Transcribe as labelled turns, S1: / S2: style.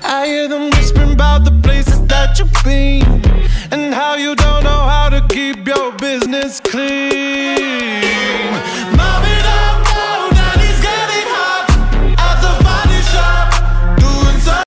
S1: I hear them whispering about the places that you've been, and how you don't know how to keep your business clean.